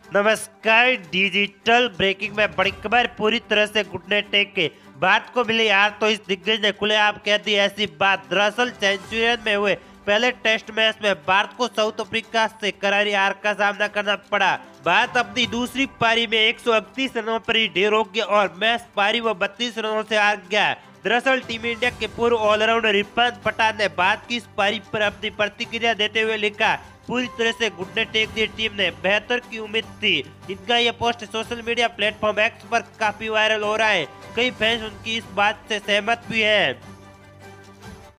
नमस्कार। Digital breaking में बड़ी खबर पूरी तरह से घुटने टेक के बात को मिली यार, तो इस दिग्गज ने खुलेआम कह दी ऐसी बात। दरअसल सेंचुरियन में हुए पहले टेस्ट मैच में भारत को साउथ अफ्रीका से करारी हार का सामना करना पड़ा। भारत अपनी दूसरी पारी में 138 रनों पर ही ढेर हो गया और मैच पारी वो 32 रनों से हार गया। दरअसल टीम इंडिया के पूर्व ऑलराउंडर इरफान पठान ने भारत की इस पारी पर अपनी प्रतिक्रिया देते हुए लिखा, पूरी तरह से घुटने टेक दी टीम ने, बेहतर की उम्मीद थी। इनका यह post social media platform X पर काफी वायरल हो रहा है। कई फैंस उनकी इस बात से सहमत भी हैं।